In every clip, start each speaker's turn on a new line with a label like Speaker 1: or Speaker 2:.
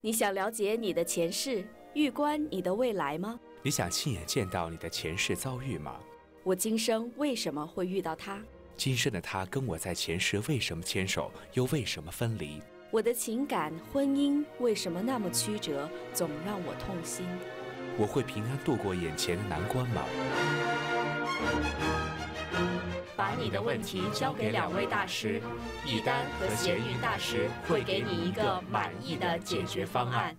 Speaker 1: 你想了解你的前世，预观你的未来吗？
Speaker 2: 你想亲眼见到你的前世遭遇吗？
Speaker 1: 我今生为什么会遇到他？
Speaker 2: 今生的他跟我在前世为什么牵手，又为什么分离？
Speaker 1: 我的情感、婚姻为什么那么曲折，总让我痛心？
Speaker 2: 我会平安度过眼前的难关吗？
Speaker 1: 把你的问题交给2位大师，易丹和闲云大师会给你一个满意的解决方案。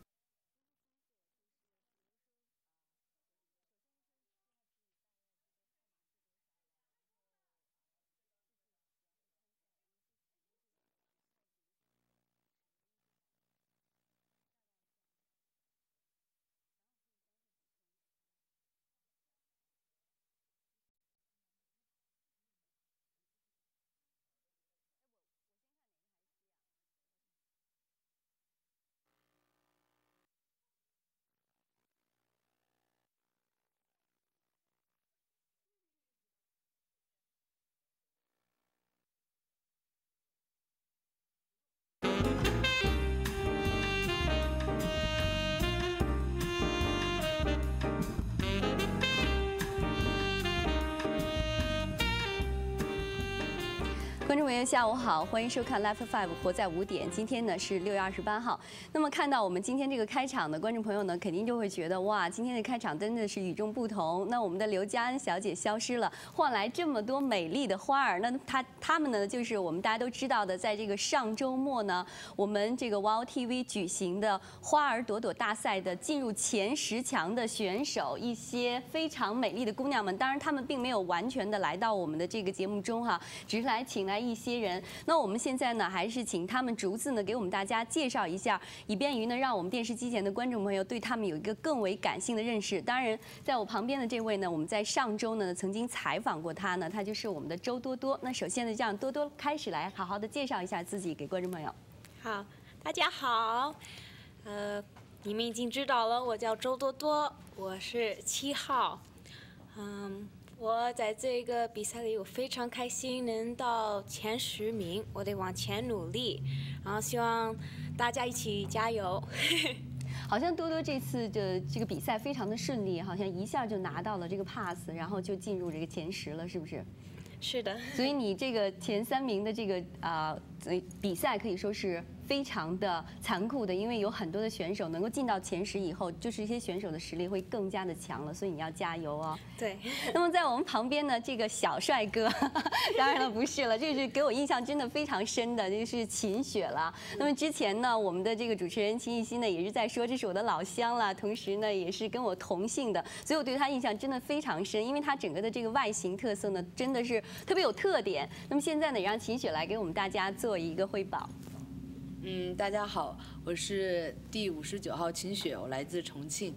Speaker 3: 观众朋友，下午好，欢迎收看 Life 5活在5点。今天呢是6月28号。那么看到我们今天这个开场的观众朋友呢，肯定就会觉得哇，今天的开场真的是与众不同。那我们的刘嘉恩小姐消失了，换来这么多美丽的花儿。那他们呢，就是我们大家都知道的，在这个上周末呢，我们这个 WOW TV 举行的花儿朵朵大赛的进入前10强的选手，一些非常美丽的姑娘们。当然，她们并没有完全的来到我们的这个节目中哈，只是请来一些人。那我们现在呢，还是请他们逐字呢给我们大家介绍一下，以便于呢让我们电视机前的观众朋友对他们有一个更为感性的认识。当然，在我旁边的这位呢，我们在上周呢曾经采访过他呢，他就是我们的周多多。那首先呢，让多多开始来好好的介绍一下自己给观众朋友。
Speaker 4: 好，大家好，你们已经知道了，我叫周多多，我是7号，我在这个比赛里，我非常开心能到前10名，我得往前努力，然后希望大家一起加油。
Speaker 3: 好像多多这次的这个比赛非常的顺利，好像一下就拿到了这个 pass， 然后就进入这个前10了，是不是？
Speaker 4: 是的。
Speaker 3: 所以你这个前3名的这个比赛可以说是非常的残酷的，因为有很多的选手能够进到前10以后，就是一些选手的实力会更加的强了，所以你要加油哦。
Speaker 4: 对。
Speaker 3: 那么在我们旁边呢，这个小帅哥，当然了不是了，这是给我印象真的非常深的，这是秦雪了。那么之前呢，我们的这个主持人秦艺希呢，也是在说这是我的老乡了，同时呢也是跟我同姓的，所以我对他印象真的非常深，因为他整个的这个外形特色呢，真的是特别有特点。那么现在呢，也让秦雪来给我们大家做一个汇报。
Speaker 5: 大家好，我是第59号秦雪，我来自重庆。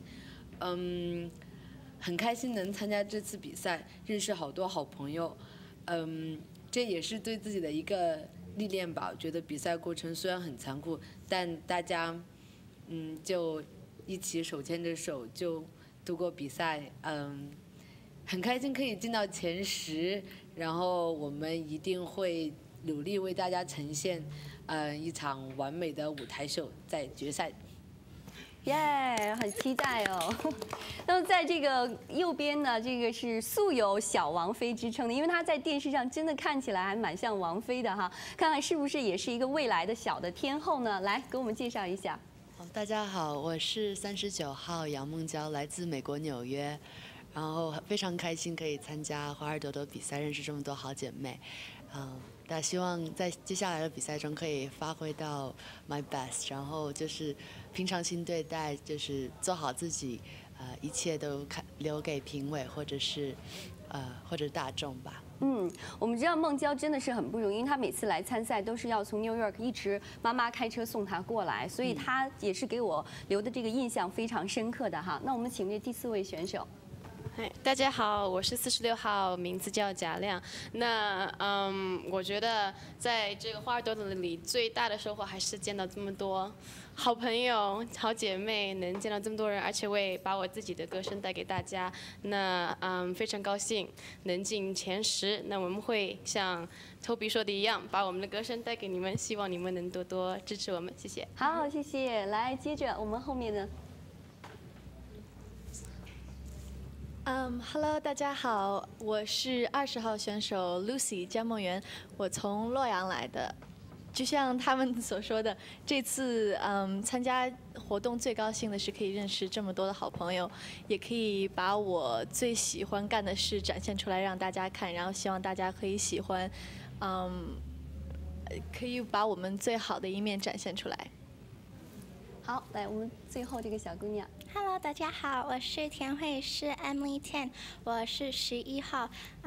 Speaker 5: 很开心能参加这次比赛，认识好多好朋友。这也是对自己的一个历练吧。我觉得比赛过程虽然很残酷，但大家就一起手牵着手就度过比赛。很开心可以进到前10，然后我们一定会努力为大家呈现一场完美的舞台秀，在决赛。
Speaker 3: 耶，很期待哦。那么在这个右边呢，这个是素有小王妃之称的，因为她在电视上真的看起来还蛮像王妃的哈。看看是不是也是一个未来的小的天后呢？来，给我们介绍一下。
Speaker 6: 大家好，我是39号杨梦娇，来自美国纽约。然后非常开心可以参加花儿朵朵比赛，认识这么多好姐妹。大家希望在接下来的比赛中可以发挥到 my best， 然后就是平常心对待，就是做好自己，一切都留给评委或者是或者大众吧。
Speaker 3: 我们知道孟娇真的是很不容易，因为她每次来参赛都是要从 New York 一直妈妈开车送她过来，所以她也是给我留的这个印象非常深刻的哈。那我们请这第4位选手。
Speaker 7: 大家好，我是46号，名字叫贾亮。那我觉得在这个花儿朵朵里最大的收获还是见到这么多好朋友、好姐妹，能见到这么多人，而且我也把我自己的歌声带给大家。那非常高兴能进前10。那我们会像 Toby 说的一样，把我们的歌声带给你们，希望你们能多多支持我们，谢谢。
Speaker 3: 好，谢谢。来，接着我们后面呢？
Speaker 8: Hello， 大家好，我是20号选手 Lucy 江梦圆，我从洛阳来的。就像他们所说的，这次参加活动最高兴的是可以认识这么多的好朋友，也可以把我最喜欢干的事展现出来让大家看，然后希望大家可以喜欢，可以把我们最好的一面展现出来。
Speaker 3: 好，来，我们最后这个小姑娘。
Speaker 9: Hello， 大家好，我是田慧诗 Emily Tan， 我是11号。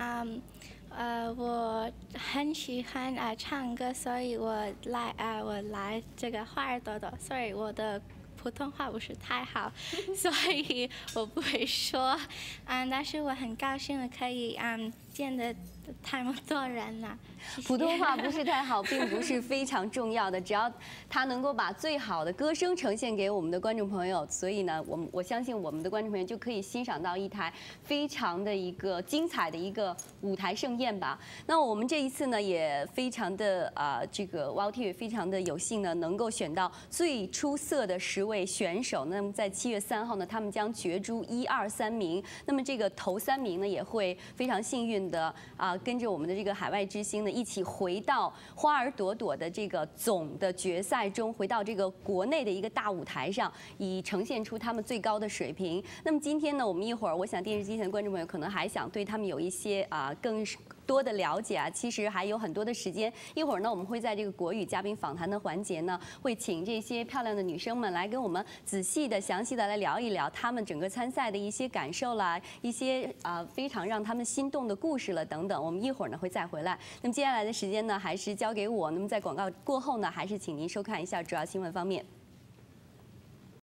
Speaker 9: 我很喜欢唱歌，所以我来这个花儿朵朵。Sorry， 我的普通话不是太好，所以我不会说。但是我很高兴可以见得太多人了。谢谢。
Speaker 3: 普通话不是太好，并不是非常重要的，只要他能够把最好的歌声呈现给我们的观众朋友，所以呢，我相信我们的观众朋友就可以欣赏到一台非常的一个精彩的一个舞台盛宴吧。那我们这一次呢，也非常的这个 WOW非常的有幸呢，能够选到最出色的10位选手。那么在7月3号呢，他们将角逐1、2、3名。那么这个头3名呢，也会非常幸运的跟着我们的这个海外之星呢，一起回到花儿朵朵的这个总的决赛中，回到这个国内的一个大舞台上，以呈现出他们最高的水平。那么今天呢，我们一会儿，我想电视机前的观众朋友可能还想对他们有一些更多的了解其实还有很多的时间。一会儿呢，我们会在这个国语嘉宾访谈的环节呢，会请这些漂亮的女生们来跟我们仔细的、详细的来聊一聊她们整个参赛的一些感受啦，一些非常让他们心动的故事了等等。我们一会儿呢会再回来。那么接下来的时间呢，还是交给我。那么在广告过后呢，还是请您收看一下主要新闻方面。